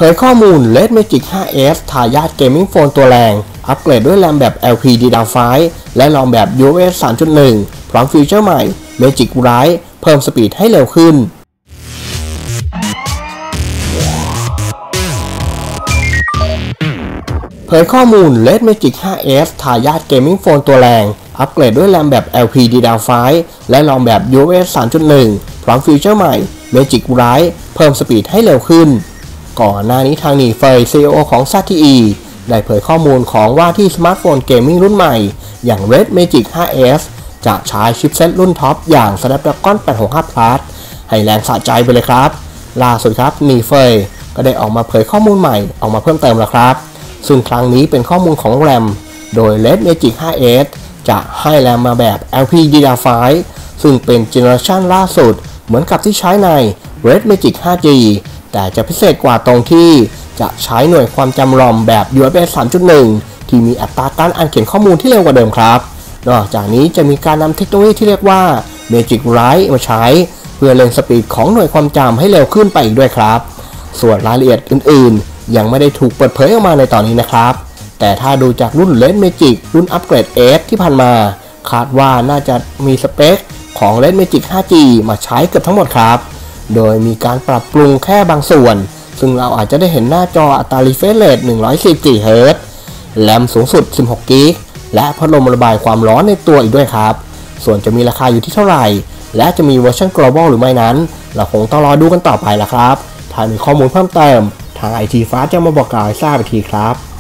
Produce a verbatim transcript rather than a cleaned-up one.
ยข้อมูล Red Magic ไฟว์ เอส ทายาทเกมมิ่งโฟนตัวแรงอัปเกรดด้วยแรมแบบ แอล พี ดี ดับเบิลยู ไฟว์ และรอมแบบ ยู เอฟ เอส สาม จุด หนึ่ง พร้อมฟีเจอร์ใหม่ Magic Write เพิ่มสปีดให้เร็วขึ้นเผยข้อมูล Red Magic ไฟว์ เอส ทายาทเกมมิ่งโฟนตัวแรงอัปเกรดด้วยแรมแบบ แอล พี ดี ดับเบิลยู ไฟว์ และรอมแบบ ยู เอฟ เอส สาม จุด หนึ่ง พร้อมฟีเจอร์ใหม่ Magic Write เพิ่มสปีดให้เร็วขึ้นก่อนหน้านี้ทางหนีเฟย ซี อี โอ ของ ซัต ที อี ได้เผยข้อมูลของว่าที่สมาร์ทโฟนเกมมิ่งรุ่นใหม่อย่าง Red Magic ไฟว์ เอส จะใช้ชิปเซ็ตรุ่นท็อปอย่าง Snapdragon แปดหกห้า Plus ให้แรงสะใจไปเลยครับล่าสุดครับหนีเฟยก็ได้ออกมาเผยข้อมูลใหม่ออกมาเพิ่มเติมแล้วครับซึ่งครั้งนี้เป็นข้อมูลของแรมโดย Red Magic ไฟว์ เอส จะให้แรมมาแบบ แอล พี ดี ดับเบิลยู ไฟว์ ซึ่งเป็นเจเนอเรชันล่าสุดเหมือนกับที่ใช้ใน Red Magic ไฟว์ จี แต่จะพิเศษกว่าตรงที่จะใช้หน่วยความจำรอมแบบ ยู เอฟ เอส สาม จุด หนึ่ง ที่มีอัตราการอ่านเขียนข้อมูลที่เร็วกว่าเดิมครับนอกจากนี้จะมีการนำเทคโนโลยีที่เรียกว่า Magic Write มาใช้เพื่อเร่งสปีดของหน่วยความจำให้เร็วขึ้นไปอีกด้วยครับส่วนรายละเอียดอื่นๆยังไม่ได้ถูกเปิดเผยออกมาในตอนนี้นะครับแต่ถ้าดูจากรุ่น Red Magic รุ่นอัปเกรด เอส ที่ผ่านมาคาดว่าน่าจะมีสเปคของ Red Magic ไฟว์ จี มาใช้เกือบทั้งหมดครับโดยมีการปรับปรุงแค่บางส่วนซึ่งเราอาจจะได้เห็นหน้าจออัตรา refresh rate หนึ่งร้อยสี่สิบสี่ เฮิร์ตซ์ แรมสูงสุด สิบหก กิกะไบต์ และพัดลมระบายความร้อนในตัวอีกด้วยครับส่วนจะมีราคาอยู่ที่เท่าไหร่และจะมีเวอร์ชัน global หรือไม่นั้นเราคงต้องรอดูกันต่อไปละครับถ้ามีข้อมูลเพิ่มเติมทาง ไอ ที Fast จะมาบอกกล่าวให้ทราบอีกทีครับ